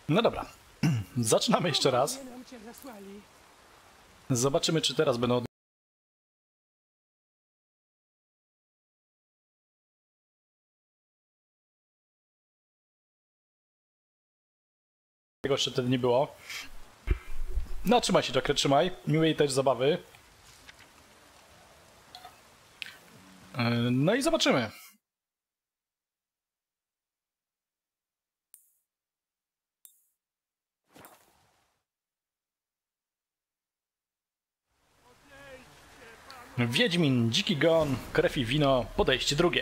No dobra, zaczynamy jeszcze raz. Zobaczymy, czy teraz będą tego jeszcze wtedy nie było. No trzymaj się, Joker, trzymaj. Miłej też zabawy. No i zobaczymy. Wiedźmin, dziki gon, krew i wino, podejście drugie.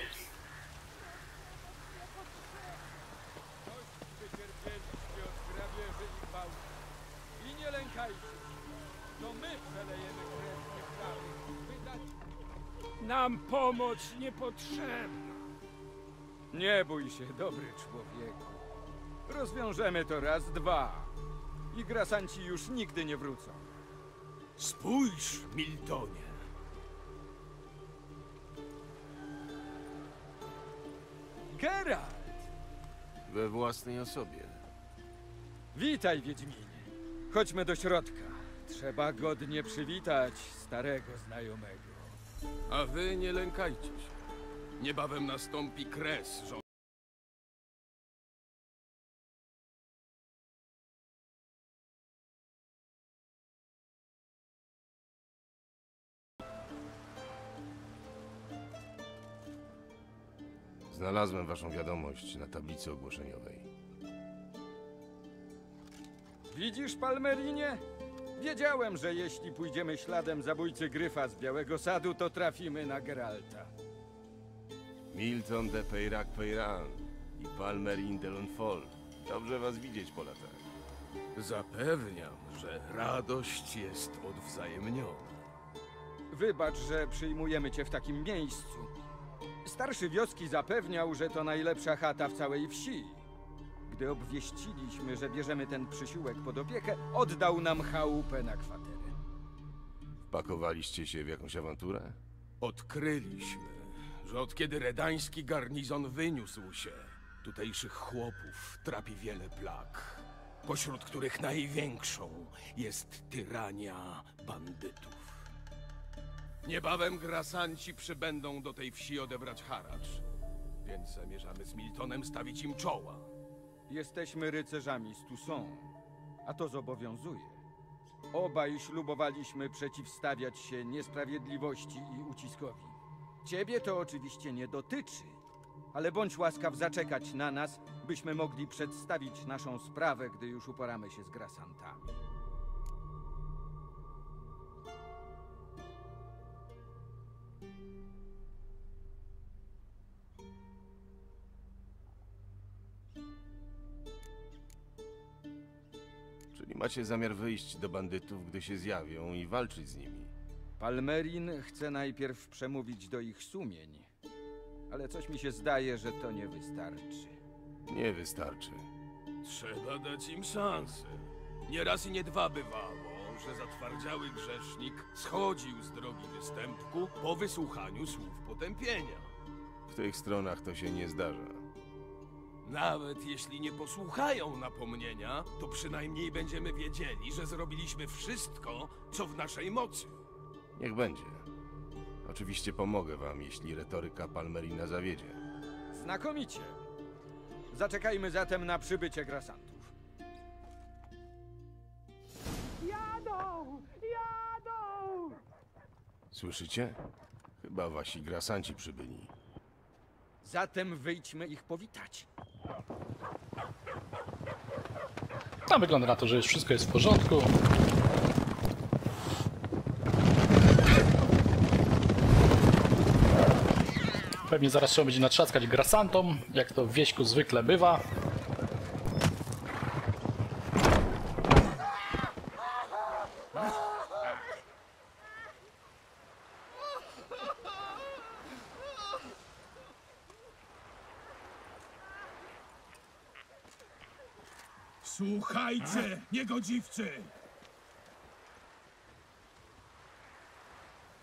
I nie lękajcie się, to my przelejemy krew nieprawych. Nam pomoc niepotrzebna. Nie bój się, dobry człowieku. Rozwiążemy to raz, dwa. I grasanci już nigdy nie wrócą. Spójrz, Miltonie. Geralt! We własnej osobie. Witaj, Wiedźminie. Chodźmy do środka. Trzeba godnie przywitać starego znajomego. A wy nie lękajcie się. Niebawem nastąpi kres rząd. Znalazłem waszą wiadomość na tablicy ogłoszeniowej. Widzisz, Palmerinie? Wiedziałem, że jeśli pójdziemy śladem zabójcy Gryfa z Białego Sadu, to trafimy na Geralta. Milton de Peyrac-Peyran i Palmerin de Lonfol. Dobrze was widzieć po latach. Zapewniam, że radość jest odwzajemniona. Wybacz, że przyjmujemy cię w takim miejscu. Starszy wioski zapewniał, że to najlepsza chata w całej wsi. Gdy obwieściliśmy, że bierzemy ten przysiłek pod opiekę, oddał nam chałupę na kwaterę. Wpakowaliście się w jakąś awanturę? Odkryliśmy, że od kiedy redański garnizon wyniósł się, tutejszych chłopów trapi wiele plag, pośród których największą jest tyrania bandytów. Niebawem grasanci przybędą do tej wsi odebrać haracz, więc zamierzamy z Miltonem stawić im czoła. Jesteśmy rycerzami z Toussaint, a to zobowiązuje. Obaj ślubowaliśmy przeciwstawiać się niesprawiedliwości i uciskowi. Ciebie to oczywiście nie dotyczy, ale bądź łaskaw zaczekać na nas, byśmy mogli przedstawić naszą sprawę, gdy już uporamy się z grasantami. Czyli macie zamiar wyjść do bandytów, gdy się zjawią i walczyć z nimi. Palmerin chce najpierw przemówić do ich sumień, ale coś mi się zdaje, że to nie wystarczy. Nie wystarczy. Trzeba dać im szansę. Nie raz i nie dwa bywało, że zatwardziały grzesznik schodził z drogi występku po wysłuchaniu słów potępienia. W tych stronach to się nie zdarza. Nawet jeśli nie posłuchają napomnienia, to przynajmniej będziemy wiedzieli, że zrobiliśmy wszystko, co w naszej mocy. Niech będzie. Oczywiście pomogę wam, jeśli retoryka Palmerina zawiedzie. Znakomicie. Zaczekajmy zatem na przybycie grasantów. Jadą! Jadą! Słyszycie? Chyba wasi grasanci przybyli. Zatem wyjdźmy ich powitać. No, wygląda na to, że już wszystko jest w porządku. Pewnie zaraz trzeba będzie natrzaskać grasantom, jak to w wieśku zwykle bywa. Słuchajcie, niegodziwcy!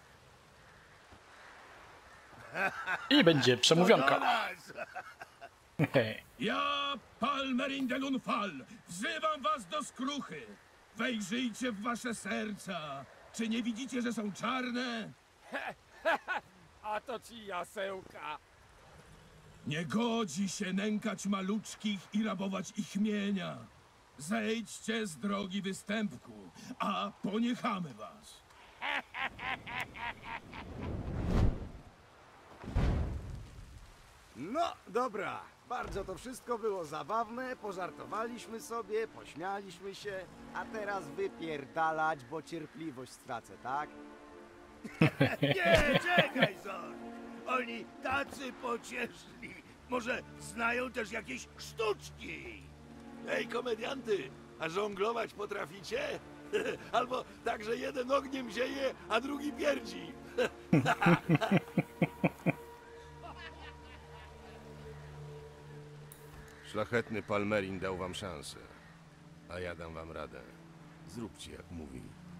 I będzie przemówionka. Hej. Ja, Palmerin de Lunfal, wzywam was do skruchy. Wejrzyjcie w wasze serca. Czy nie widzicie, że są czarne? A to ci jasełka. Nie godzi się nękać maluczkich i rabować ich mienia. Zejdźcie z drogi występku, a poniechamy was. No, dobra. Bardzo to wszystko było zabawne, pożartowaliśmy sobie, pośmialiśmy się, a teraz wypierdalać, bo cierpliwość stracę, tak? Nie, czekaj, Zor! Oni tacy pocieszni. Może znają też jakieś sztuczki? Ej, komedianty, a żonglować potraficie? Albo tak, że jeden ogniem zieje, a drugi pierdzi. Szlachetny Palmerin dał wam szansę, a ja dam wam radę. Zróbcie jak mówi.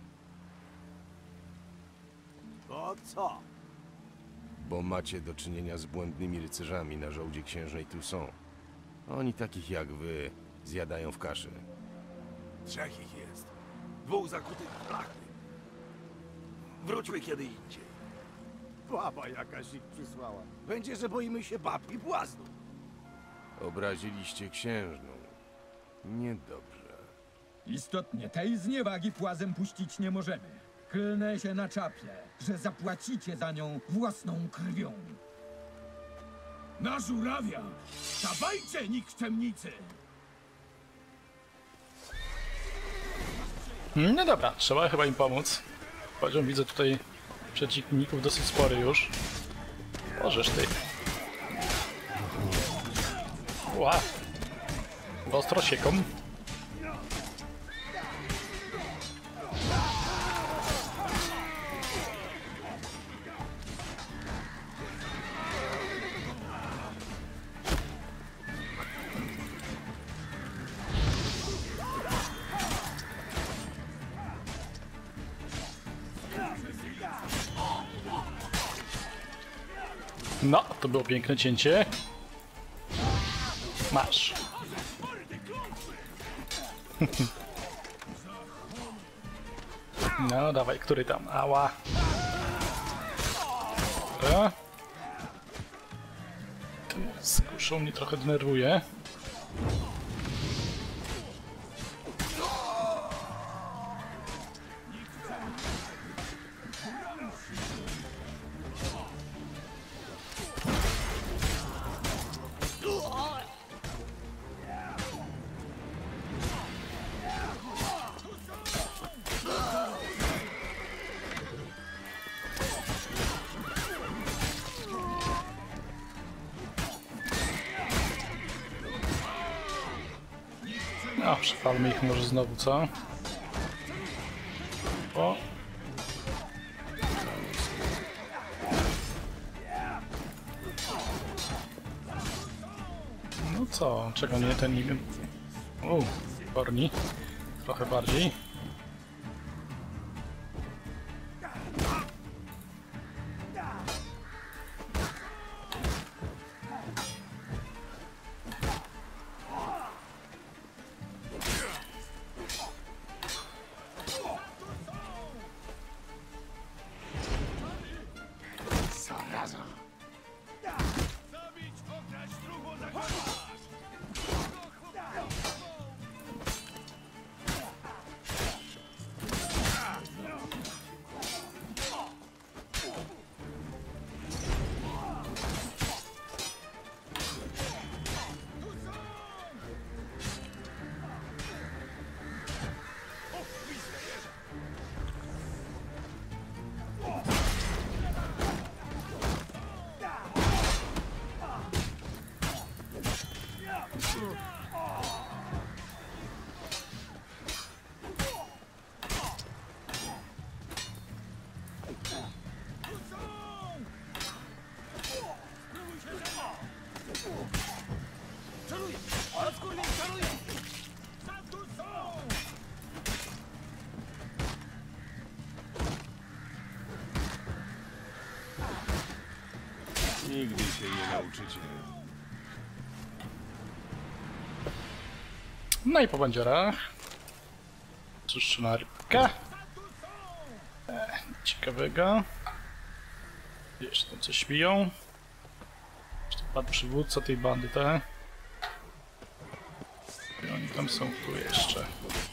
Bo co? Bo macie do czynienia z błędnymi rycerzami na żołdzie księżnej Toussaint. Oni takich jak wy zjadają w kaszy. 3 ich jest. 2 zakutych w blachy. Wróćmy kiedy indziej. Baba jakaś ich przysłała. Będzie, że boimy się bab i błaznów. Obraziliście księżną. Niedobrze. Istotnie, tej zniewagi płazem puścić nie możemy. Klnę się na czapie, że zapłacicie za nią własną krwią. Na żurawia! Dawajcie, nikczemnicy! No dobra, trzeba chyba im pomóc. Poziom widzę tutaj przeciwników dosyć spory już. Możesz ty. Ła. Ostro sieką. No, to było piękne cięcie. Masz. No, dawaj, który tam? Ała. Dobra. Ten z kuszą mnie trochę denerwuje. No, przepalmy ich może znowu, co? O! No co? Czego nie ten nie wiem. Korni. Trochę bardziej. Nigdy się nie nauczycie. No i po bandziorach. Suszona rybka. Ciekawego. Jeszcze tam coś śpią. Jeszcze pan przywódca tej bandy, tak? I oni tam są tu jeszcze.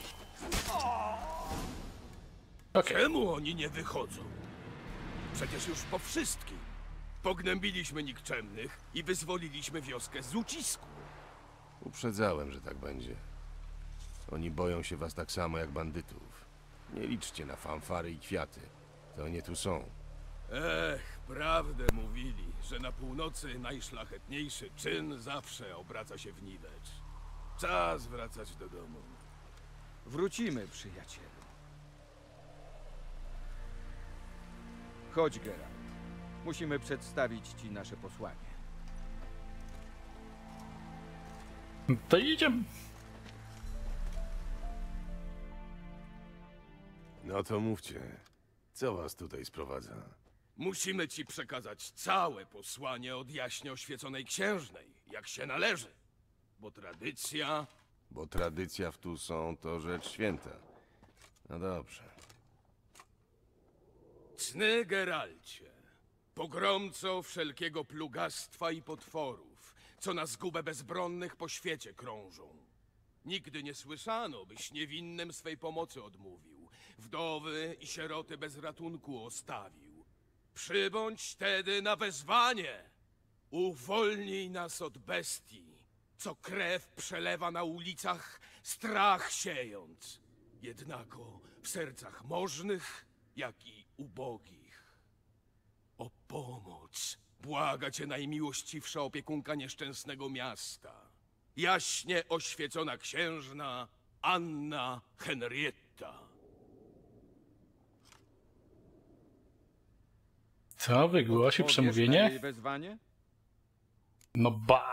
Okej. Czemu oni nie wychodzą? Przecież już po wszystkim. Pognębiliśmy nikczemnych i wyzwoliliśmy wioskę z ucisku. Uprzedzałem, że tak będzie. Oni boją się was tak samo jak bandytów. Nie liczcie na fanfary i kwiaty. To nie tu są. Prawdę mówili, że na północy najszlachetniejszy czyn zawsze obraca się w niwecz. Czas wracać do domu. Wrócimy, przyjacielu. Chodź, Geralt. Musimy przedstawić ci nasze posłanie. To idziemy. No to mówcie. Co was tutaj sprowadza? Musimy ci przekazać całe posłanie od jaśnie oświeconej księżnej, jak się należy. Bo tradycja... Bo tradycja w tu są to rzecz święta. No dobrze. Cny Geralcie, pogromco wszelkiego plugastwa i potworów, co na zgubę bezbronnych po świecie krążą. Nigdy nie słyszano, byś niewinnym swej pomocy odmówił, wdowy i sieroty bez ratunku ostawił. Przybądź tedy na wezwanie! Uwolnij nas od bestii, co krew przelewa na ulicach, strach siejąc, jednako w sercach możnych, jak i ubogich. O pomoc błaga cię najmiłościwsza opiekunka nieszczęsnego miasta, jaśnie oświecona księżna Anna Henrietta. Co? Wygłosił Odpowiesz na przemówienie? jej wezwanie? No ba!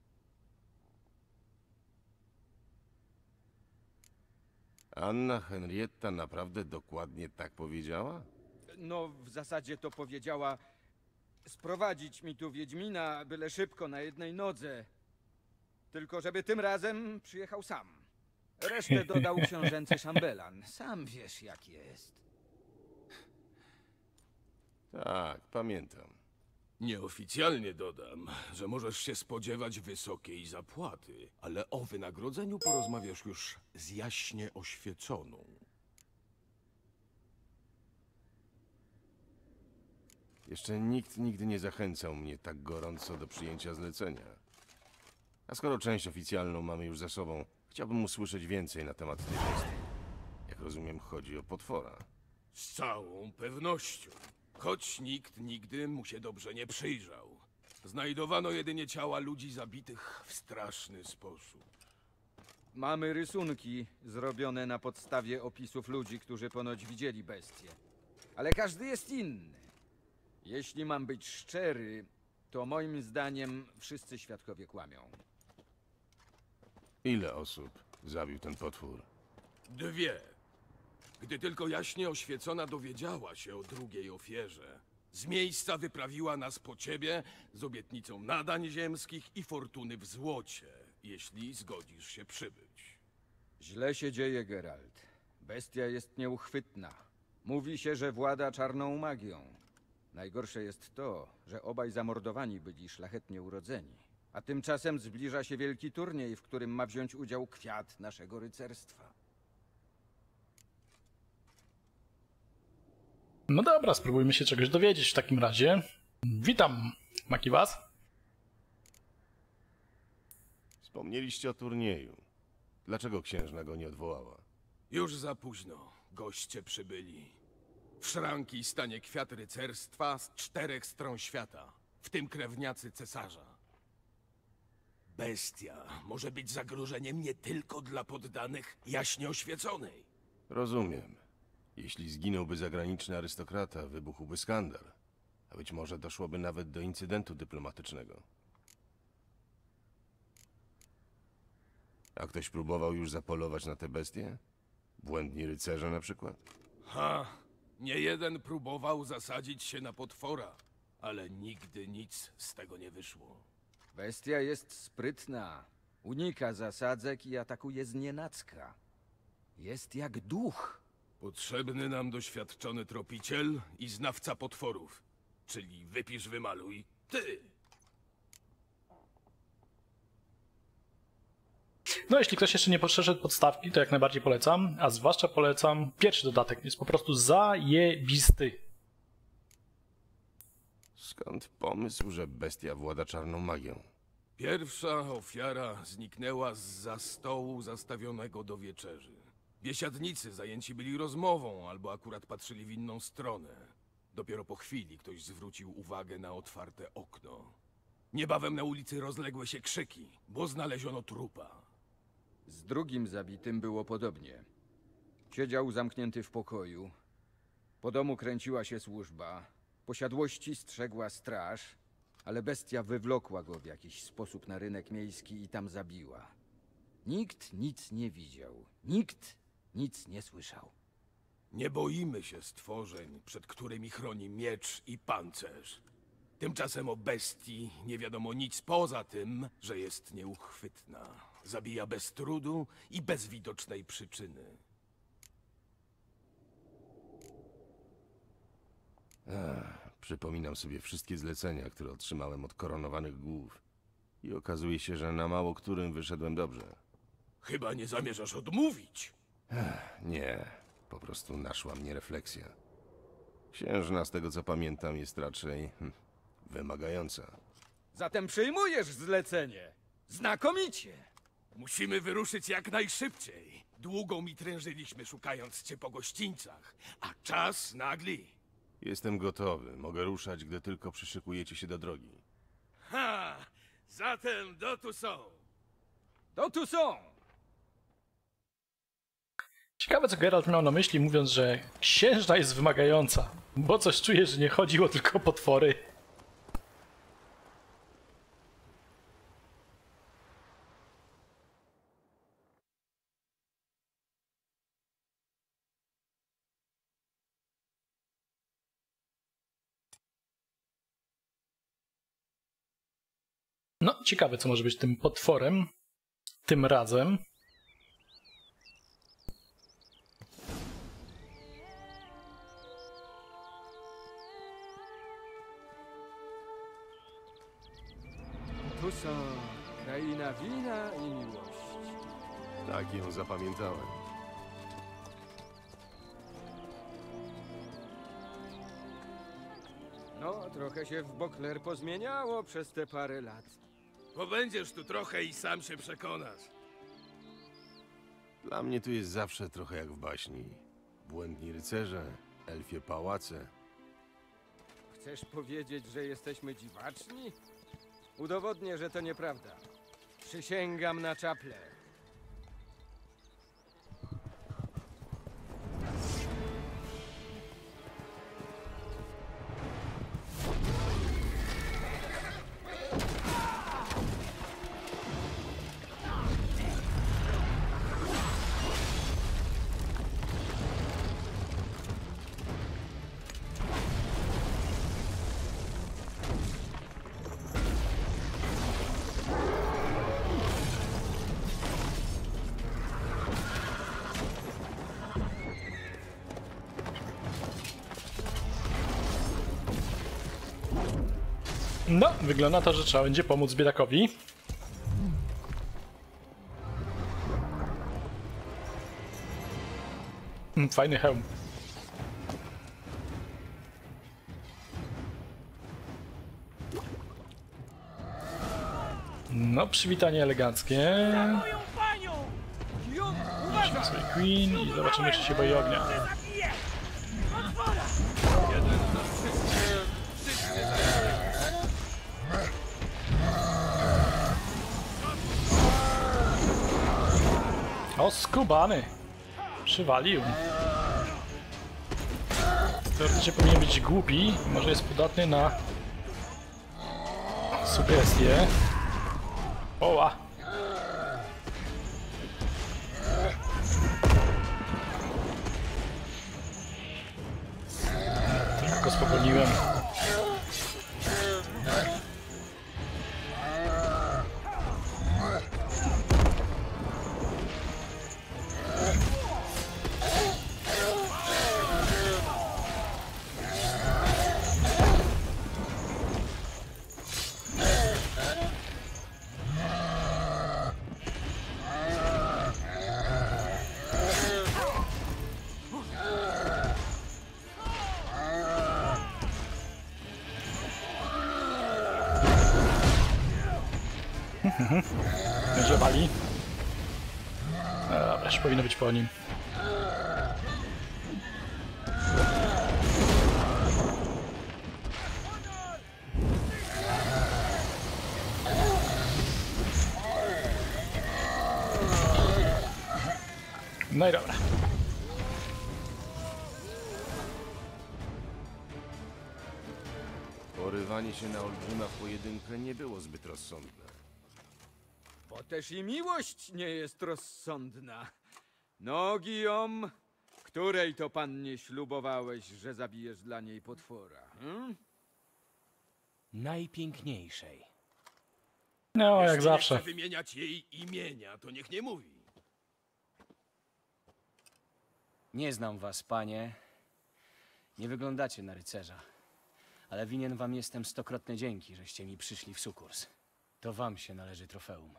Anna Henrietta naprawdę dokładnie tak powiedziała? No, w zasadzie to powiedziała sprowadzić mi tu Wiedźmina, byle szybko, na jednej nodze. Tylko żeby tym razem przyjechał sam. Resztę dodał książęcy szambelan. Sam wiesz, jak jest. Tak, pamiętam. Nieoficjalnie dodam, że możesz się spodziewać wysokiej zapłaty, ale o wynagrodzeniu porozmawiasz już z jaśnie oświeconą. Jeszcze nikt nigdy nie zachęcał mnie tak gorąco do przyjęcia zlecenia. A skoro część oficjalną mamy już za sobą, chciałbym usłyszeć więcej na temat tej bestii. Jak rozumiem, chodzi o potwora. Z całą pewnością. Choć nikt nigdy mu się dobrze nie przyjrzał. Znajdowano jedynie ciała ludzi zabitych w straszny sposób. Mamy rysunki zrobione na podstawie opisów ludzi, którzy ponoć widzieli bestię. Ale każdy jest inny. Jeśli mam być szczery, to moim zdaniem wszyscy świadkowie kłamią. Ile osób zabił ten potwór? 2. Gdy tylko jaśnie oświecona dowiedziała się o drugiej ofierze, z miejsca wyprawiła nas po ciebie z obietnicą nadań ziemskich i fortuny w złocie, jeśli zgodzisz się przybyć. Źle się dzieje, Geralt. Bestia jest nieuchwytna. Mówi się, że włada czarną magią. Najgorsze jest to, że obaj zamordowani byli szlachetnie urodzeni. A tymczasem zbliża się wielki turniej, w którym ma wziąć udział kwiat naszego rycerstwa. No dobra, spróbujmy się czegoś dowiedzieć w takim razie. Witam, Makiwas. Wspomnieliście o turnieju. Dlaczego księżna go nie odwołała? Już za późno. Goście przybyli. W szranki stanie kwiat rycerstwa z 4 stron świata, w tym krewniacy cesarza. Bestia może być zagrożeniem nie tylko dla poddanych jaśnie oświeconej. Rozumiem. Jeśli zginąłby zagraniczny arystokrata, wybuchłby skandal. A być może doszłoby nawet do incydentu dyplomatycznego. A ktoś próbował już zapolować na te bestie? Błędni rycerze na przykład? Nie jeden próbował zasadzić się na potwora, ale nigdy nic z tego nie wyszło. Bestia jest sprytna. Unika zasadzek i atakuje znienacka. Jest jak duch. Potrzebny nam doświadczony tropiciel i znawca potworów. Czyli wypisz, wymaluj ty. No, jeśli ktoś jeszcze nie przeszedł podstawki, to jak najbardziej polecam, a zwłaszcza polecam pierwszy dodatek. Jest po prostu zajebisty. Skąd pomysł, że bestia włada czarną magią? Pierwsza ofiara zniknęła zza stołu zastawionego do wieczerzy. Biesiadnicy zajęci byli rozmową albo akurat patrzyli w inną stronę. Dopiero po chwili ktoś zwrócił uwagę na otwarte okno. Niebawem na ulicy rozległy się krzyki, bo znaleziono trupa. Z drugim zabitym było podobnie. Siedział zamknięty w pokoju. Po domu kręciła się służba. Posiadłości strzegła straż, ale bestia wywlokła go w jakiś sposób na rynek miejski i tam zabiła. Nikt nic nie widział. Nikt nic nie słyszał. Nie boimy się stworzeń, przed którymi chroni miecz i pancerz. Tymczasem o bestii nie wiadomo nic poza tym, że jest nieuchwytna. Zabija bez trudu i bez widocznej przyczyny. Przypominam sobie wszystkie zlecenia, które otrzymałem od koronowanych głów. I okazuje się, że na mało którym wyszedłem dobrze. Chyba nie zamierzasz odmówić. Nie, po prostu naszła mnie refleksja. Księżna, z tego co pamiętam, jest raczej wymagająca. Zatem przyjmujesz zlecenie. Znakomicie. Musimy wyruszyć jak najszybciej. Długo mi trężyliśmy szukając cię po gościńcach, a czas nagli. Jestem gotowy, mogę ruszać, gdy tylko przyszykujecie się do drogi. Ha! Zatem do tu są. To tu są. Ciekawe, co Geralt miał na myśli, mówiąc, że księżna jest wymagająca. Bo coś czuję, że nie chodziło tylko o potwory. No, ciekawe, co może być tym potworem. Tym razem. Tu są kraina wina i miłości. Tak ją zapamiętałem. No, trochę się w Bokler pozmieniało przez te parę lat. Pobędziesz tu trochę i sam się przekonasz. Dla mnie tu jest zawsze trochę jak w baśni. Błędni rycerze, elfie pałace. Chcesz powiedzieć, że jesteśmy dziwaczni? Udowodnię, że to nieprawda. Przysięgam na czaple. No, wygląda to, że trzeba będzie pomóc biedakowi. Fajny hełm. No, przywitanie eleganckie. Moją panią! Zobaczymy sobie Queen i zobaczymy, czy się boi ognia. O, skubany! Przywalił. Teoretycznie powinien być głupi, może jest podatny na sugestie. Oła! Tylko spowolniłem. Że wali. Dobra, już powinno być po nim. No i dobra. Porywanie się na olbrzyma w pojedynkę nie było zbyt rozsądne. Bo też i miłość nie jest rozsądna. No, Guillaume, której to pannie ślubowałeś, że zabijesz dla niej potwora? Najpiękniejszej. No, jak Jeśli zawsze. nie chce wymieniać jej imienia, to niech nie mówi. Nie znam was, panie. Nie wyglądacie na rycerza. Ale winien wam jestem stokrotne dzięki, żeście mi przyszli w sukurs. To wam się należy trofeum.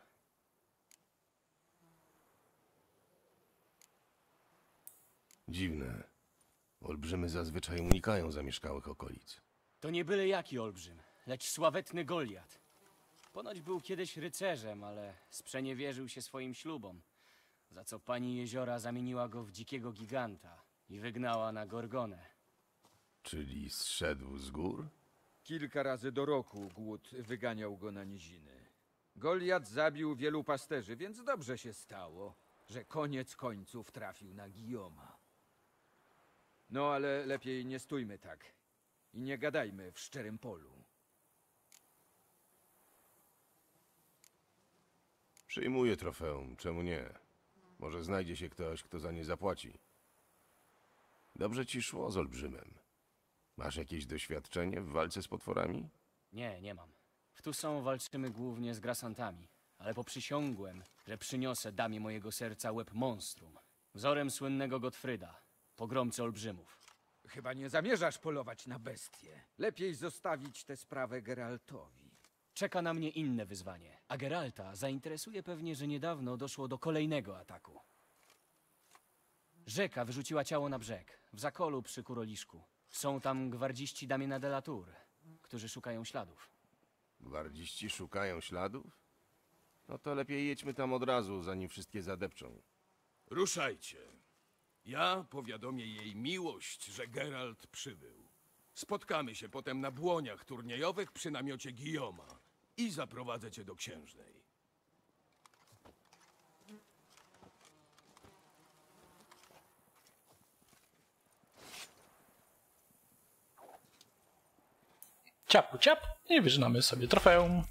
Dziwne. Olbrzymy zazwyczaj unikają zamieszkałych okolic. To nie byle jaki olbrzym, lecz sławetny Goliat. Ponoć był kiedyś rycerzem, ale sprzeniewierzył się swoim ślubom, za co pani Jeziora zamieniła go w dzikiego giganta i wygnała na Gorgonę. Czyli zszedł z gór? Kilka razy do roku głód wyganiał go na niziny. Goliat zabił wielu pasterzy, więc dobrze się stało, że koniec końców trafił na Guillauma. No ale lepiej nie stójmy tak i nie gadajmy w szczerym polu. Przyjmuję trofeum, czemu nie? Może znajdzie się ktoś, kto za nie zapłaci. Dobrze ci szło z olbrzymem. Masz jakieś doświadczenie w walce z potworami? Nie, nie mam. W Toussaint walczymy głównie z grasantami, ale poprzysiągłem, że przyniosę damie mojego serca łeb monstrum, wzorem słynnego Gottfryda, pogromcy olbrzymów. Chyba nie zamierzasz polować na bestie. Lepiej zostawić tę sprawę Geraltowi. Czeka na mnie inne wyzwanie, a Geralta zainteresuje pewnie, że niedawno doszło do kolejnego ataku. Rzeka wyrzuciła ciało na brzeg, w zakolu przy Kuroliszku. Są tam gwardziści Damiena de la Tour, którzy szukają śladów. Gwardziści szukają śladów? No to lepiej jedźmy tam od razu, zanim wszystkie zadepczą. Ruszajcie. Ja powiadomię jej miłość, że Geralt przybył. Spotkamy się potem na błoniach turniejowych przy namiocie Guillauma i zaprowadzę cię do księżnej. Ciapu ciap i wyżynamy sobie trofeum.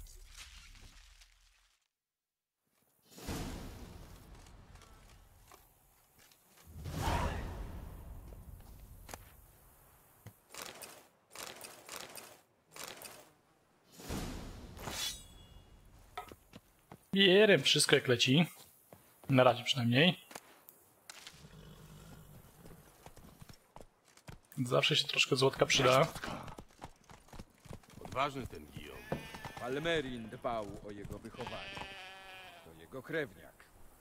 Jerem wszystko jak leci. Na razie przynajmniej. Zawsze się troszkę złotka przyda. Odważny ten Guillaume. Palmerin dbał o jego wychowanie. To jego krewniak.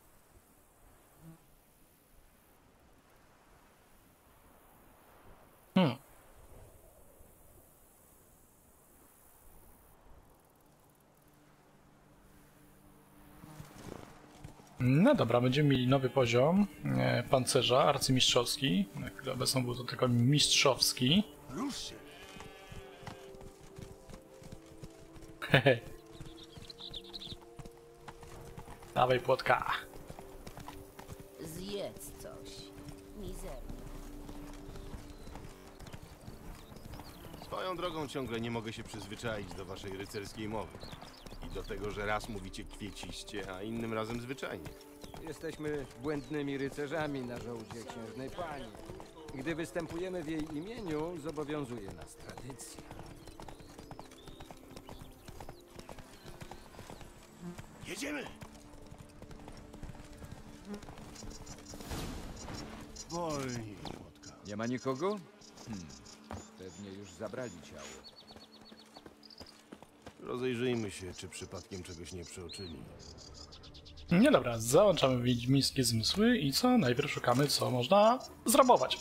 No dobra, będziemy mieli nowy poziom pancerza, arcymistrzowski. Na chwilę obecną był to tylko mistrzowski. Hehe. Dawaj płotka. Zjedz coś. Mizernie. Swoją drogą ciągle nie mogę się przyzwyczaić do waszej rycerskiej mowy. I do tego, że raz mówicie kwieciście, a innym razem zwyczajnie. Jesteśmy błędnymi rycerzami na żołdzie księżnej pani. Gdy występujemy w jej imieniu, zobowiązuje nas tradycja. Jedziemy! Wolniej, Młotka. Nie ma nikogo? Pewnie już zabrali ciało. Rozejrzyjmy się, czy przypadkiem czegoś nie przeoczyli. Nie dobra, załączamy wiedźmińskie zmysły i co? Najpierw szukamy, co można zrabować.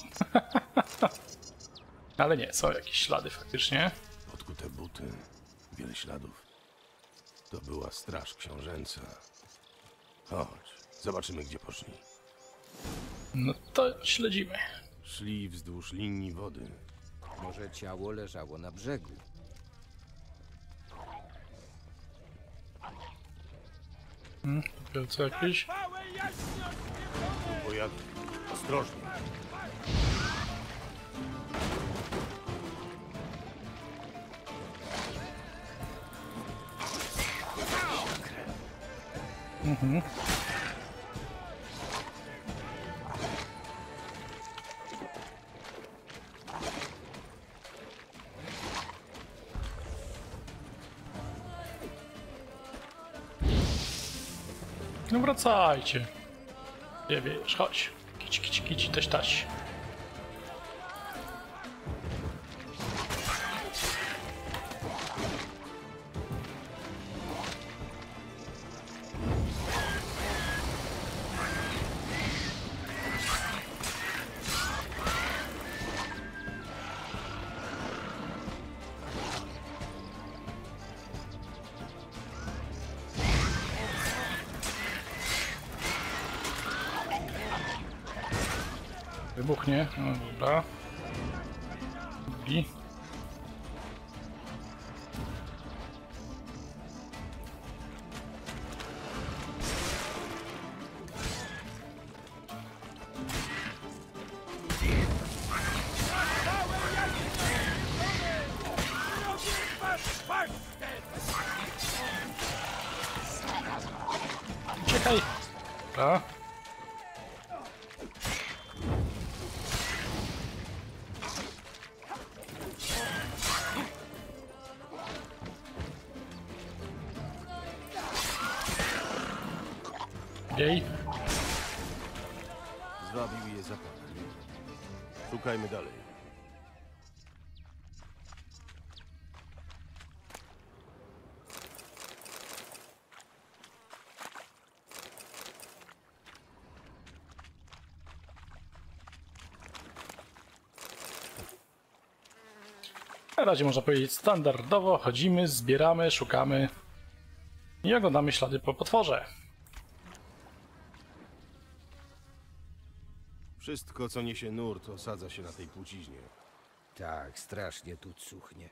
Ale nie, są jakieś ślady faktycznie. Podkute buty, wiele śladów. To była straż książęca. Chodź, zobaczymy, gdzie poszli. No to śledzimy. Szli wzdłuż linii wody. Może ciało leżało na brzegu. Co jakieś? Pojadu. Ostrożnie. No wracajcie. Nie wiesz, chodź. Kici, kici, kici, też tać. Wybuchnie, no dobra. Drugi. Uciekaj! Dobra. Jej. Zwabił je zapach. Szukajmy dalej. Na razie można powiedzieć standardowo. Chodzimy, zbieramy, szukamy i oglądamy ślady po potworze. Wszystko, co niesie nurt, osadza się na tej płciźnie. Tak, strasznie tu cuchnie.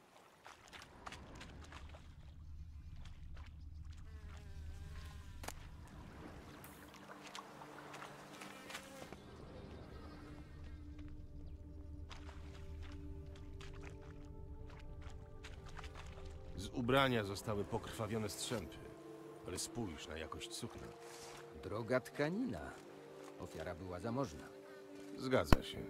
Z ubrania zostały pokrwawione strzępy, ale spójrz na jakość sukna. Droga tkanina. Ofiara była zamożna. Zgadza się.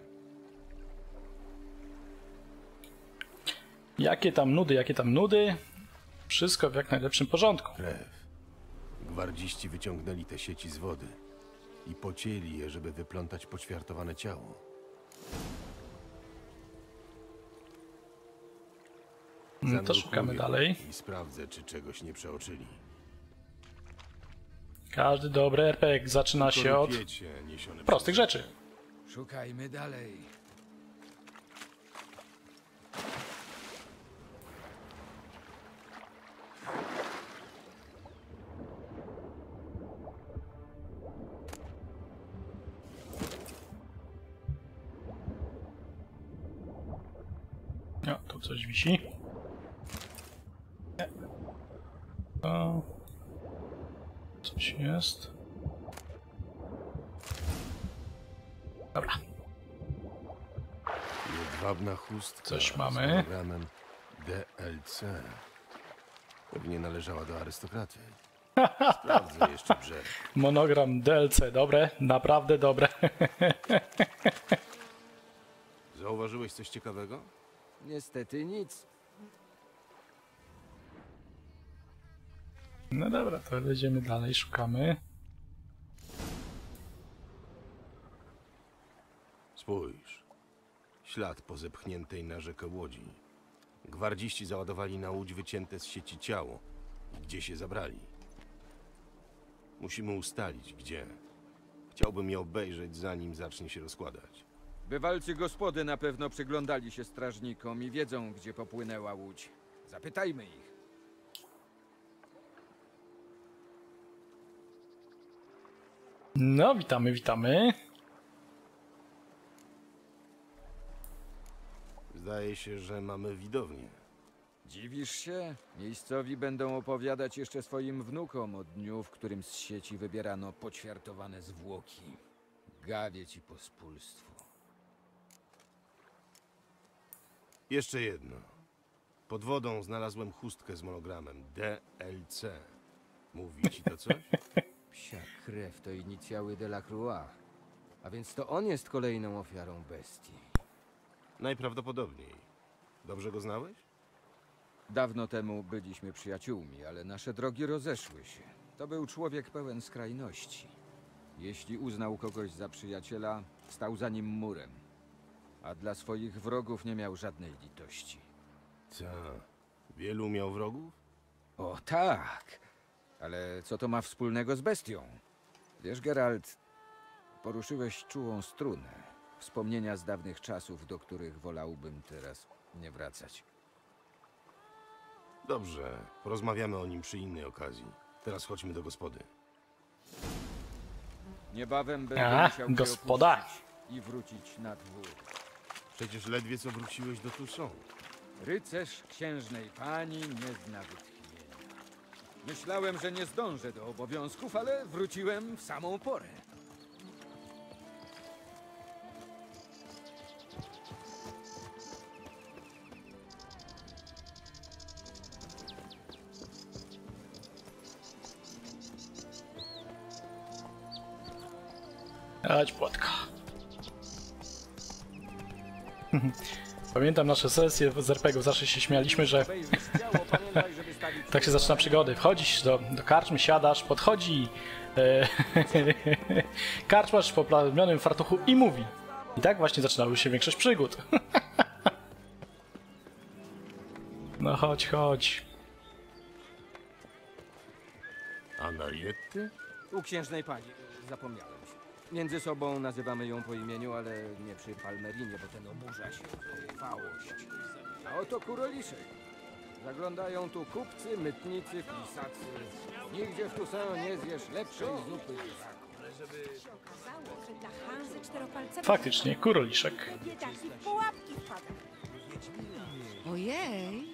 Jakie tam nudy, jakie tam nudy. Wszystko w jak najlepszym porządku. Krew. Gwardziści wyciągnęli te sieci z wody i pocięli je, żeby wyplątać poćwiartowane ciało. No to szukamy dalej. I sprawdzę, czy czegoś nie przeoczyli. Każdy dobry RPG zaczyna się od Piecie niesione prostych rzeczy. Szukajmy dalej. No, tu coś wisi. Nie. To... Coś jest. Dobra. Jedwabna chustka Coś z mamy. monogramem DLC. Pewnie należała do arystokraty. Sprawdzę jeszcze brzeg. Monogram DLC, dobre, naprawdę dobre. Zauważyłeś coś ciekawego? Niestety nic. No dobra, to lecimy dalej, szukamy. Spójrz. Ślad po zepchniętej na rzekę łodzi. Gwardziści załadowali na łódź wycięte z sieci ciało. I gdzie się zabrali? Musimy ustalić, gdzie. Chciałbym je obejrzeć, zanim zacznie się rozkładać. Bywalcy gospody na pewno przyglądali się strażnikom i wiedzą, gdzie popłynęła łódź. Zapytajmy ich. No, witamy, witamy. Zdaje się, że mamy widownię. Dziwisz się? Miejscowi będą opowiadać jeszcze swoim wnukom o dniu, w którym z sieci wybierano poćwiartowane zwłoki. Gawie ci pospólstwo. Jeszcze jedno. Pod wodą znalazłem chustkę z monogramem DLC. Mówi ci to coś? Psia krew to inicjały Delacroix. A więc to on jest kolejną ofiarą bestii. Najprawdopodobniej. Dobrze go znałeś? Dawno temu byliśmy przyjaciółmi, ale nasze drogi rozeszły się. To był człowiek pełen skrajności. Jeśli uznał kogoś za przyjaciela, stał za nim murem. A dla swoich wrogów nie miał żadnej litości. Ta. Wielu miał wrogów? O tak! Ale co to ma wspólnego z bestią? Wiesz, Geralt, poruszyłeś czułą strunę. Wspomnienia z dawnych czasów, do których wolałbym teraz nie wracać. Dobrze, porozmawiamy o nim przy innej okazji. Teraz chodźmy do gospody. Niebawem będę A, musiał cię gospoda. opuścić i wrócić na dwór. Przecież ledwie co wróciłeś do Toussaint. Rycerz księżnej pani nie zna wytchnienia. Myślałem, że nie zdążę do obowiązków, ale wróciłem w samą porę. Chodź, płatka. Pamiętam nasze sesje z RPG-ów, zawsze się śmialiśmy, że tak się zaczyna przygody. Wchodzisz do karczmy, siadasz, podchodzi karczmarz w poplamionym fartuchu i mówi. I tak właśnie zaczynały się większość przygód. No chodź, chodź. Anariety? U księżnej pani, zapomniałem się. Między sobą nazywamy ją po imieniu, ale nie przy Palmerinie, bo ten oburza się w chwałość. A oto kuroliszek. Zaglądają tu kupcy, mytnicy, pisacy. Nigdzie w Toussaint nie zjesz lepszej zupy z raku. Okazało, że dla Hanzy czteropalcowej Faktycznie, kuroliszek. biedaki w pułapki wpada. Ojej.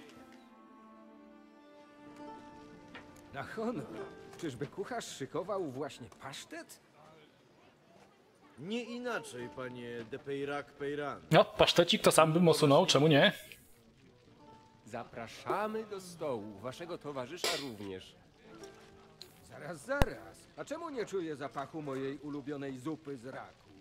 Na honor. Czyżby kucharz szykował właśnie pasztet? Nie inaczej, panie de Peyrac-Peyran. No, pasztecik to sam bym usunął, czemu nie? Zapraszamy do stołu. Waszego towarzysza również. Zaraz, zaraz. A czemu nie czuję zapachu mojej ulubionej zupy z raków?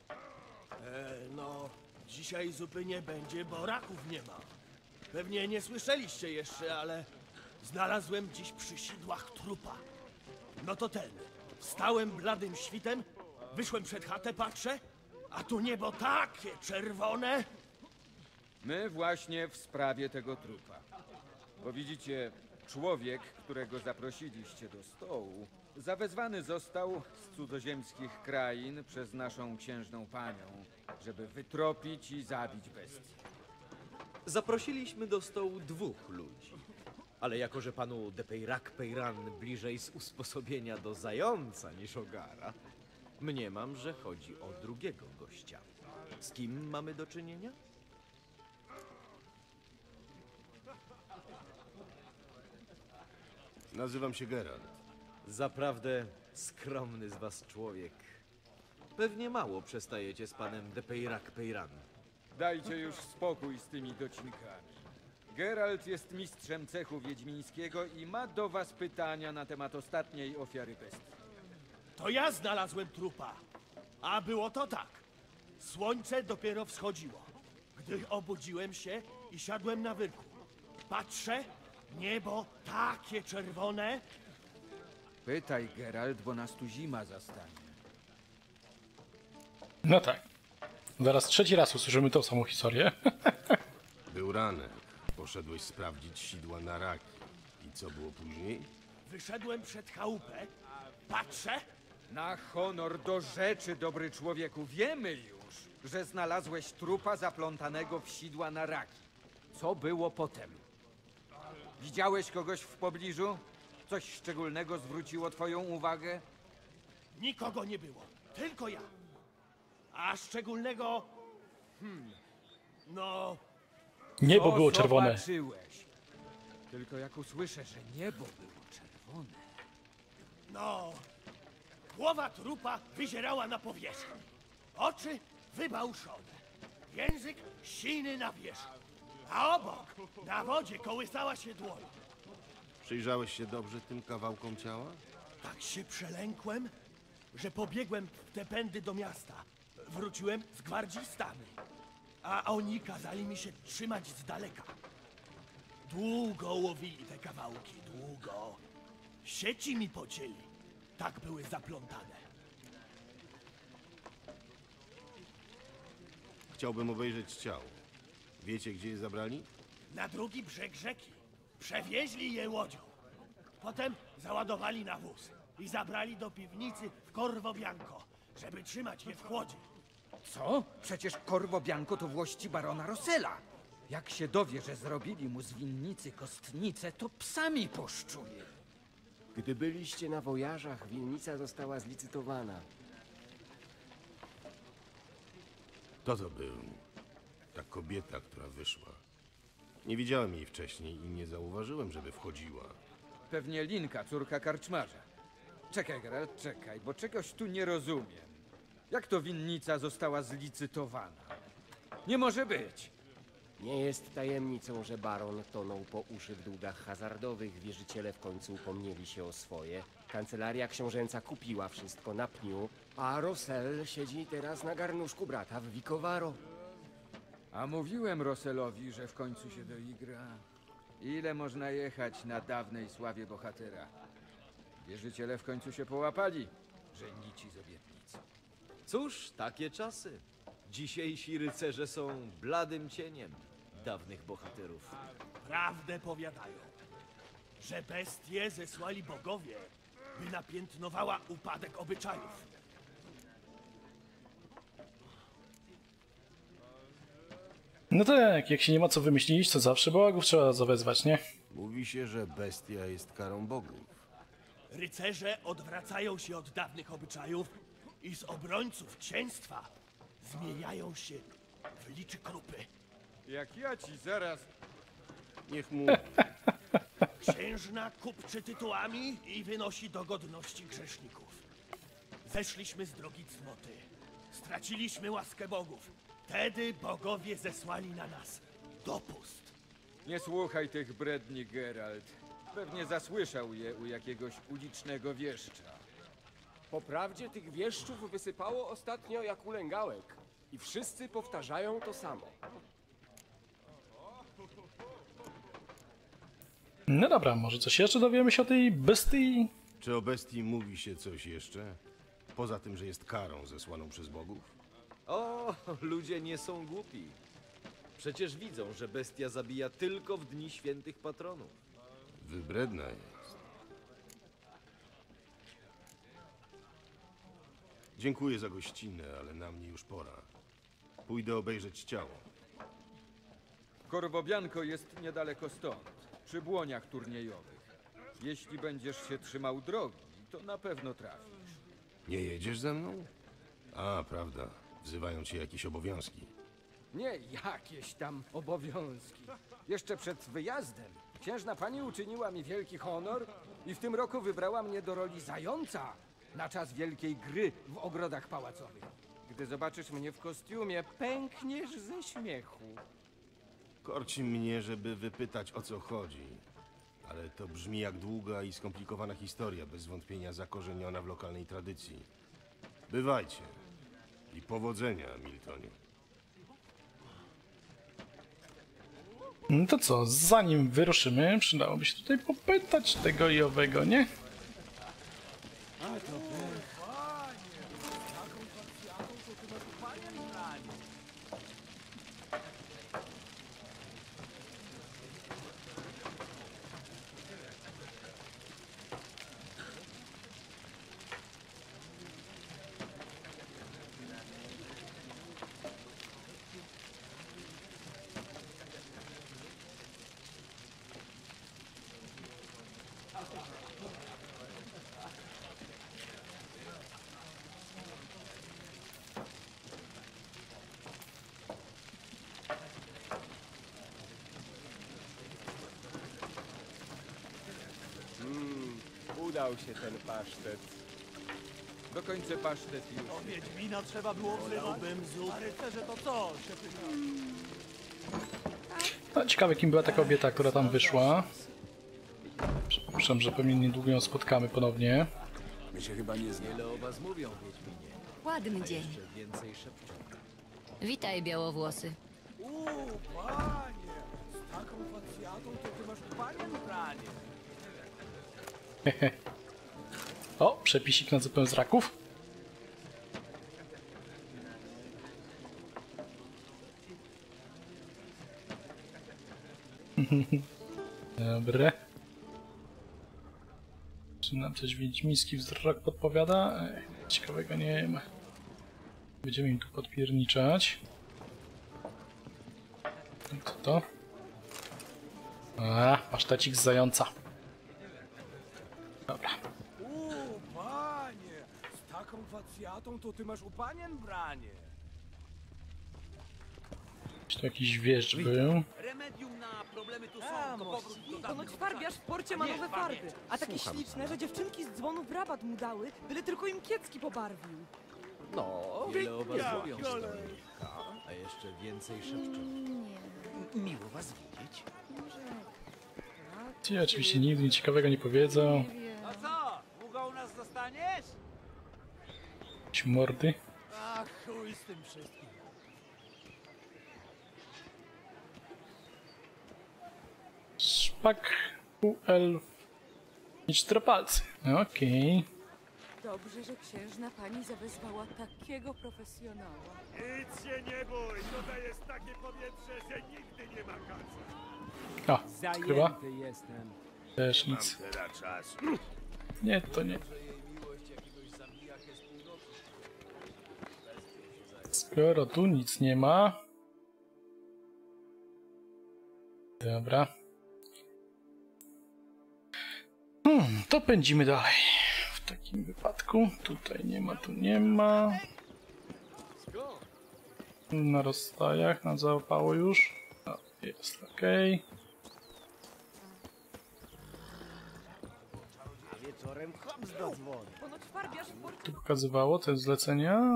No, dzisiaj zupy nie będzie, bo raków nie ma. Pewnie nie słyszeliście jeszcze, ale znalazłem dziś przy sidłach trupa. No to ten. Wstałem bladym świtem, wyszłem przed chatę, patrzę, a tu niebo takie czerwone. My właśnie w sprawie tego trupa. Bo widzicie, człowiek, którego zaprosiliście do stołu, zawezwany został z cudzoziemskich krain przez naszą księżną panią, żeby wytropić i zabić bestię. Zaprosiliśmy do stołu 2 ludzi. Ale jako, że panu de Peyrac-Peyran bliżej z usposobienia do zająca niż ogara, mniemam, że chodzi o drugiego gościa. Z kim mamy do czynienia? Nazywam się Geralt. Zaprawdę skromny z was człowiek. Pewnie mało przestajecie z panem de Peyrac-Peyran. Dajcie już spokój z tymi docinkami. Geralt jest mistrzem cechu wiedźmińskiego i ma do was pytania na temat ostatniej ofiary bestii. To ja znalazłem trupa. A było to tak. Słońce dopiero wschodziło. Gdy obudziłem się i siadłem na wyrku. Patrzę, niebo takie czerwone. Pytaj, Geralt, bo nas tu zima zastanie. No tak. Zaraz trzeci raz usłyszymy tą samą historię. Był ranek. Poszedłeś sprawdzić sidła na raki. I co było później? Wyszedłem przed chałupę. Patrzę, Na honor do rzeczy, dobry człowieku, wiemy już, że znalazłeś trupa zaplątanego w sidła na raki. Co było potem? Widziałeś kogoś w pobliżu? Coś szczególnego zwróciło twoją uwagę? nikogo nie było. Tylko ja. A szczególnego... no... Niebo Co było czerwone. Zobaczyłeś? Tylko jak usłyszę, że niebo było czerwone. No... Głowa trupa wyzierała na powierzchnię. Oczy wybałszone. Język siny na wierzch. A obok, na wodzie, kołysała się dłoń. Przyjrzałeś się dobrze tym kawałkom ciała? Tak się przelękłem, że pobiegłem w te pędy do miasta. Wróciłem z gwardzistami. A oni kazali mi się trzymać z daleka. Długo łowili te kawałki, długo. Sieci mi pocięli. Tak były zaplątane. Chciałbym obejrzeć ciało. Wiecie, gdzie je zabrali? Na drugi brzeg rzeki. Przewieźli je łodzią. Potem załadowali na wóz i zabrali do piwnicy w Corvo Bianco, żeby trzymać je w chłodzie. Co? Przecież Corvo Bianco to włości barona Rossella. Jak się dowie, że zrobili mu z winnicy kostnicę, to psami poszczuje. Gdy byliście na wojażach, winnica została zlicytowana. Kto to był? Ta kobieta, która wyszła. Nie widziałem jej wcześniej i nie zauważyłem, żeby wchodziła. Pewnie Linka, córka karczmarza. Czekaj, Geralt, czekaj, bo czegoś tu nie rozumiem. Jak to winnica została zlicytowana? Nie może być! Nie jest tajemnicą, że baron tonął po uszy w długach hazardowych, wierzyciele w końcu upomnieli się o swoje. Kancelaria książęca kupiła wszystko na pniu, a Rossell siedzi teraz na garnuszku brata w Vicovaro. A mówiłem Rossellowi, że w końcu się doigra. Ile można jechać na dawnej sławie bohatera? Wierzyciele w końcu się połapali, że nici z obietnic. Cóż, takie czasy. Dzisiejsi rycerze są bladym cieniem dawnych bohaterów. Prawdę powiadają, że bestie zesłali bogowie, by napiętnowała upadek obyczajów. No tak, jak się nie ma co wymyślić, to zawsze bogów trzeba zawezwać, nie? Mówi się, że bestia jest karą bogów. Rycerze odwracają się od dawnych obyczajów i z obrońców księstwa zmieniają się w liczy krupy. Jak ja ci zaraz... Niech mówi. Księżna kupczy tytułami i wynosi do godności grzeszników. Zeszliśmy z drogi cnoty. Straciliśmy łaskę bogów. Wtedy bogowie zesłali na nas dopust. Nie słuchaj tych bredni, Geralt. Pewnie zasłyszał je u jakiegoś ulicznego wieszcza. Po prawdzie tych wieszczów wysypało ostatnio jak ulęgałek. I wszyscy powtarzają to samo. No dobra, może coś jeszcze dowiemy się o tej bestii? Czy o bestii mówi się coś jeszcze? Poza tym, że jest karą zesłaną przez bogów? O, ludzie nie są głupi. Przecież widzą, że bestia zabija tylko w dni świętych patronów. Wybredna jest. Dziękuję za gościnę, ale na mnie już pora. Pójdę obejrzeć ciało. Corvo Bianco jest niedaleko stąd, przy błoniach turniejowych. Jeśli będziesz się trzymał drogi, to na pewno trafisz. Nie jedziesz ze mną? A, prawda. Wzywają cię jakieś obowiązki. Nie jakieś tam obowiązki. Jeszcze przed wyjazdem księżna pani uczyniła mi wielki honor i w tym roku wybrała mnie do roli zająca na czas wielkiej gry w ogrodach pałacowych. Gdy zobaczysz mnie w kostiumie, pękniesz ze śmiechu. Korci mnie, żeby wypytać, o co chodzi. Ale to brzmi jak długa i skomplikowana historia, bez wątpienia zakorzeniona w lokalnej tradycji. Bywajcie. I powodzenia, Miltonie. No to co, zanim wyruszymy, przydałoby się tutaj popytać tego i owego, nie? udał się ten pasztet. Dokończę pasztet już. O Wiedźmina trzeba było wzywać. A rycerze to co? Się pytam. No, ciekawe, kim była ta kobieta, która tam wyszła. Przypuszczam, że pewnie niedługo ją spotkamy ponownie. Wiele o was mówią, Wiedźminie. Ładny dzień. Jeszcze więcej szepczą. Witaj, białowłosy. Panie! Z taką facjatą to ty masz panien branie. O, przepisik na zupełnie z raków. Dobre. Czy nam coś wiedźmiński wzrok podpowiada? Ciekawego nie ma. Będziemy im tu podpierniczać. Co to? A, pasztecik z zająca. Dobra. Panie! Z taką facjatą to ty masz u panien branie. Czy to jakiś wieszcz był? Remedium na problemy tu są, to powrót do Ponoć dawnych farbiarz w porcie ma nowe farby, a takie śliczne, że dziewczynki z dzwonów rabat mu dały, byle tylko im kiecki pobarwił. No, wiele o was mówią, Stolika, a jeszcze więcej szepczą. Miło was widzieć. Ci oczywiście nigdy nic ciekawego nie powiedzą. No co? Długo u nas zostaniesz? Jakieś mordy. Ach, chuj z tym wszystkim. Szpak u elf i czteropalcy. Okej. Dobrze, że księżna pani zawezwała takiego profesjonała. Nic się nie bój, tutaj jest takie powietrze, że nigdy nie ma kaca. O, skrywa. Zajęty jestem. Też nic. Teraz czas. Nie, to nie. Skoro tu nic nie ma. Dobra. To pędzimy dalej. W takim wypadku. Tutaj nie ma, tu nie ma. Na rozstajach, na zaopało już. O, jest ok. Wieczorem chłop zadzwoni. Ponoć farbiarz w porcie Tu pokazywało te zlecenia.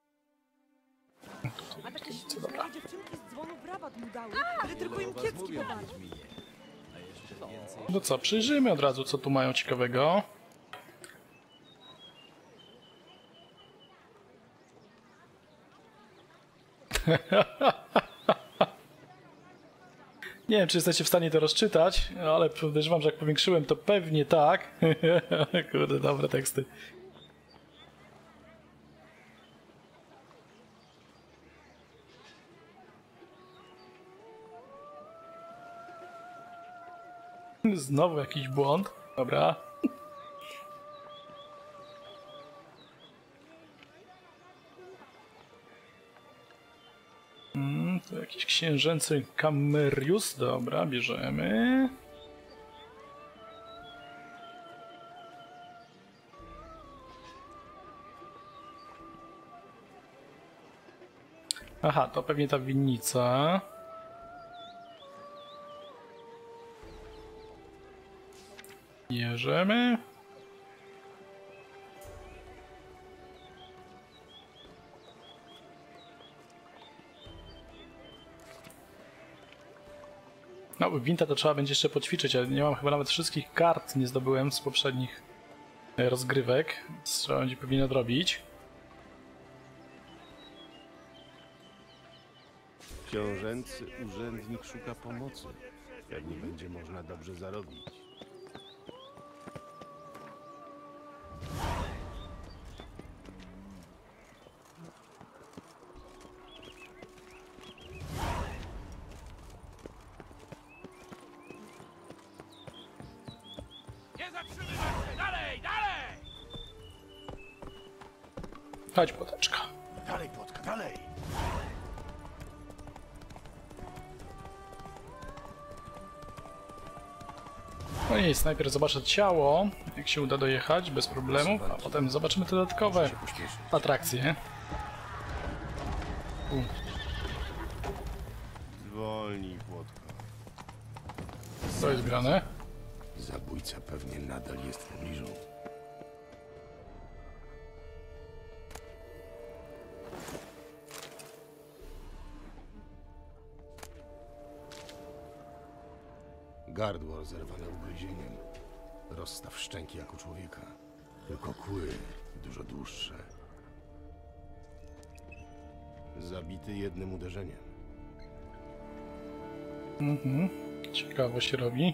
ma takie śliczne, dobra. że dziewczynki z dzwonów rabat mu dały, byle tylko im was kiecki mówią, pobarwił. Wiedźminie. A jeszcze więcej No co, przyjrzyjmy od razu, co tu mają ciekawego. Nie wiem, czy jesteście w stanie to rozczytać, ale podejrzewam, że jak powiększyłem, to pewnie tak. Kurde, dobre teksty. Znowu jakiś błąd. Dobra. To jakiś księżęcy Camerius. Dobra, bierzemy. Aha, to pewnie ta winnica. Bierzemy. No, Winta to trzeba będzie jeszcze poćwiczyć, ale nie mam chyba nawet wszystkich kart, nie zdobyłem z poprzednich rozgrywek, więc trzeba będzie pewnie nadrobić. Książęcy urzędnik szuka pomocy. Pewnie będzie można dobrze zarobić. Nie zatrzymywać się! Dalej, dalej! Chodź, płoteczka. Dalej, płotka, dalej! No nic, najpierw zobaczę ciało, jak się uda dojechać bez problemów, a potem zobaczymy te dodatkowe atrakcje. Zwolnij, płotka. Co jest grane? Zabójca pewnie nadal jest w pobliżu. Gardło zerwane ugryzieniem. Rozstaw szczęki jak u człowieka. Tylko kły dużo dłuższe. Zabity jednym uderzeniem. Ciekawo się robi.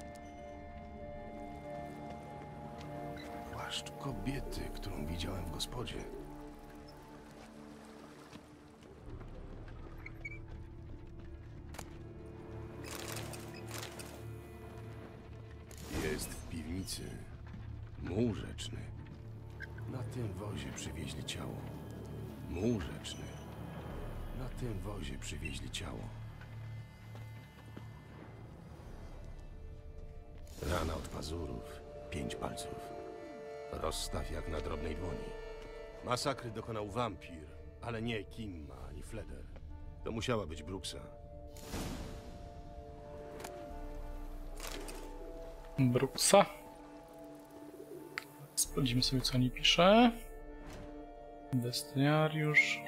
Płaszcz kobiety, którą widziałem w gospodzie. Jest w piwnicy. Muł rzeczny. Na tym wozie przywieźli ciało. Muł rzeczny. Na tym wozie przywieźli ciało. Rana od pazurów, 5 palców. Rozstaw jak na drobnej dłoni. Masakry dokonał wampir, ale nie Kimma ani Fleder. To musiała być Brooksa. Brooksa. Sprawdzimy sobie, co oni pisze. Destyniariusz.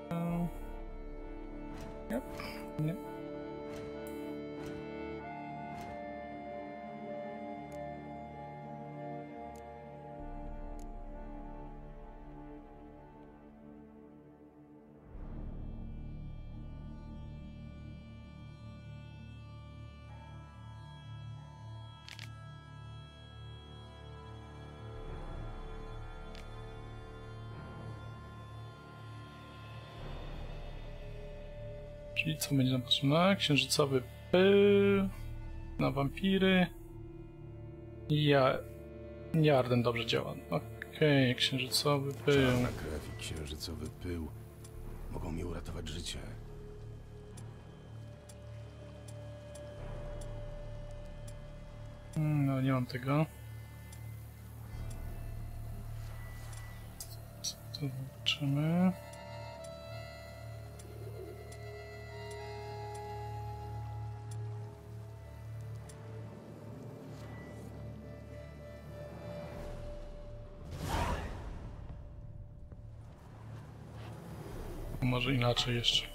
Nie. Nie. Czyli co będzie nam potrzebne? Księżycowy pył na wampiry. Jarden dobrze działa. Okej, księżycowy pył. Czarna krew i księżycowy pył mogą mi uratować życie. No, nie mam tego. To zobaczymy. Może inaczej jeszcze.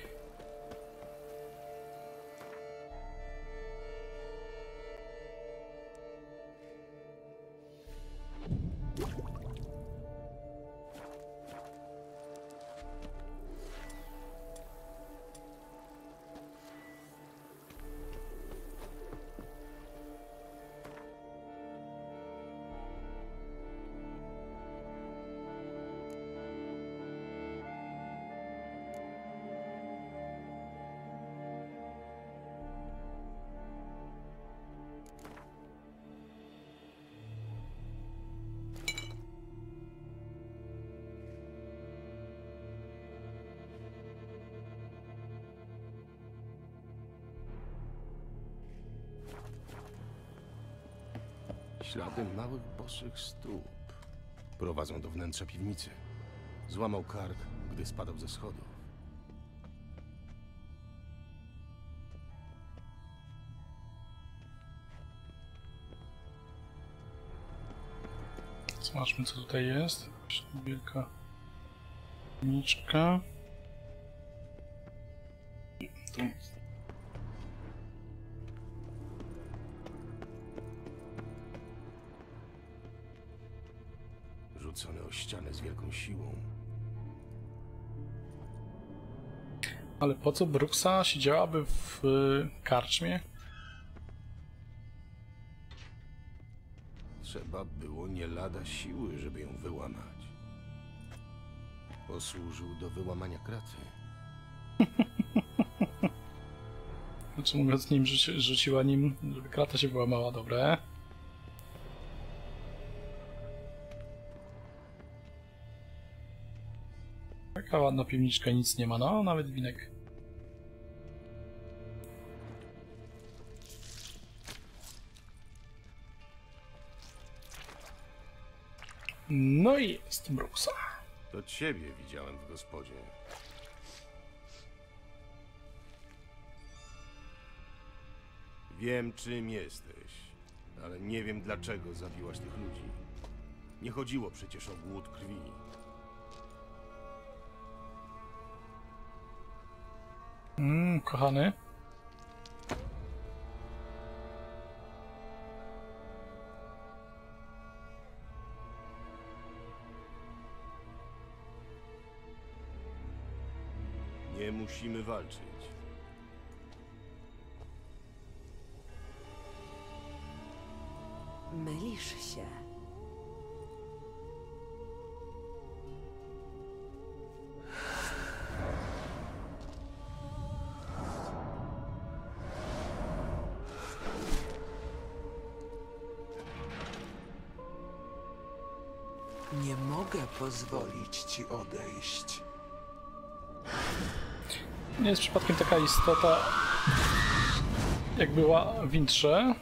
Ślady małych bosych stóp prowadzą do wnętrza piwnicy. Złamał kark, gdy spadał ze schodów. Zobaczmy, co tutaj jest. Wielka niczka. Tu. Rzucony o ścianę z wielką siłą. Ale po co Brooksa siedziałaby w karczmie? Trzeba było nie lada siły, żeby ją wyłamać. Posłużył do wyłamania kraty. Znaczy mówiąc, nim rzuciła nim, żeby krata się wyłamała, dobre. Taka ładna piwniczka i nic nie ma, no nawet winek. No i jest Brooksa. To ciebie widziałem w gospodzie. Wiem, czym jesteś. ale nie wiem dlaczego zabiłaś tych ludzi. Nie chodziło przecież o głód krwi. Kochany. Nie musimy walczyć. Mylisz się. Nie mogę pozwolić ci odejść. Nie jest przypadkiem taka istota, jak była w intrze.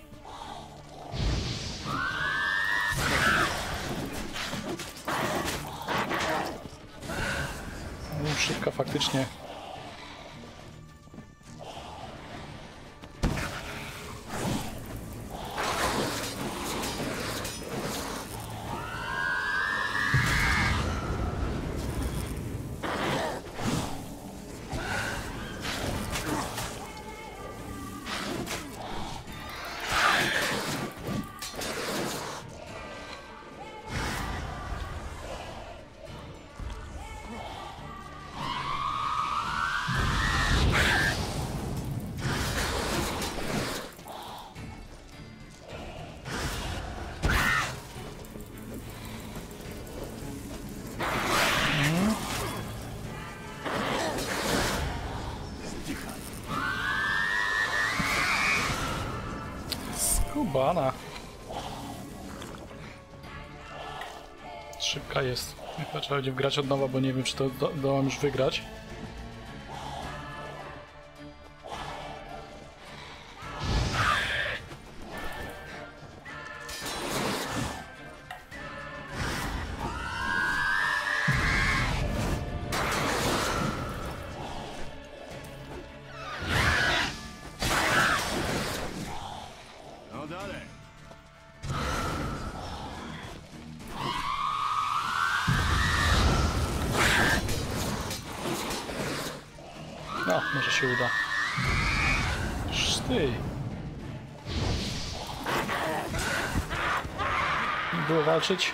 Szybka faktycznie. Skubana. Szybka jest. Chyba trzeba będzie wgrać od nowa, bo nie wiem, czy to dołam już wygrać. No, może się uda. Ty. Nie było walczyć.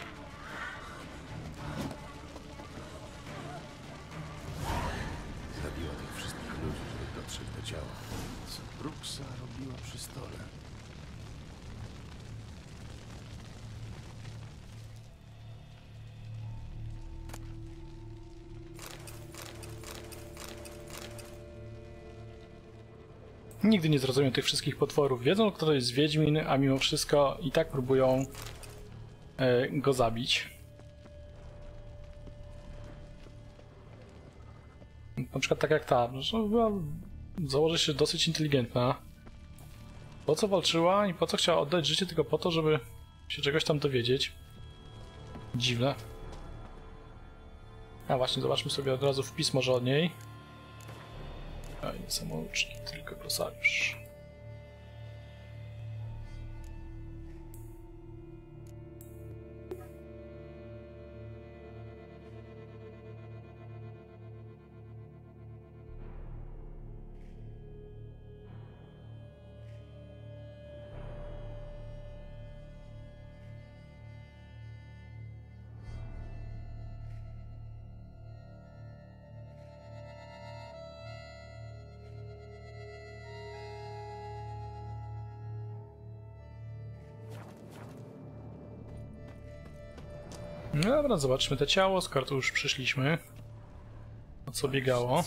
Zabiła tych wszystkich ludzi, żeby dotrzeć do ciała. Co Brooksa robiła przy stole? Nigdy nie zrozumią tych wszystkich potworów. Wiedzą, kto to jest Wiedźmin, a mimo wszystko i tak próbują go zabić. Na przykład tak jak ta, że była, założę się, dosyć inteligentna. Po co walczyła i po co chciała oddać życie, tylko po to, żeby się czegoś tam dowiedzieć. Dziwne. A właśnie, zobaczmy sobie od razu wpis może od niej. A nie samoucznik, tylko glosariusz. No dobra, zobaczmy to ciało, skoro tu już przyszliśmy. O co biegało?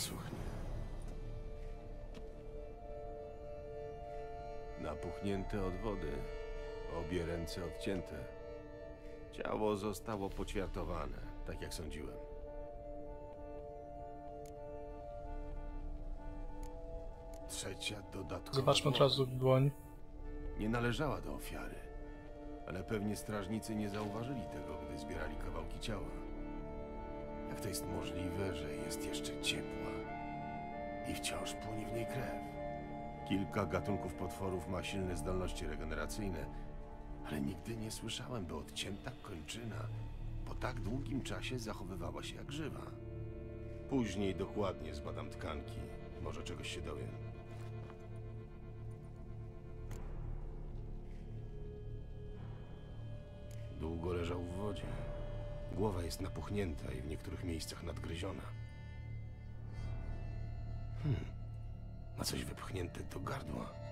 Napuchnięte od wody, obie ręce odcięte. Ciało zostało poćwiartowane, tak jak sądziłem. Trzecia dodatkowa. Zobaczmy od razu dłoń. Nie należała do ofiary, ale pewnie strażnicy nie zauważyli tego, gdy zbierali kawałki ciała. Jak to jest możliwe, że jest jeszcze ciepła i wciąż płynie w niej krew? Kilka gatunków potworów ma silne zdolności regeneracyjne, ale nigdy nie słyszałem, by odcięta kończyna po tak długim czasie zachowywała się jak żywa. Później dokładnie zbadam tkanki. Może czegoś się dowiem. Długo leżał w wodzie. Głowa jest napuchnięta i w niektórych miejscach nadgryziona. Ma coś wypchnięte do gardła.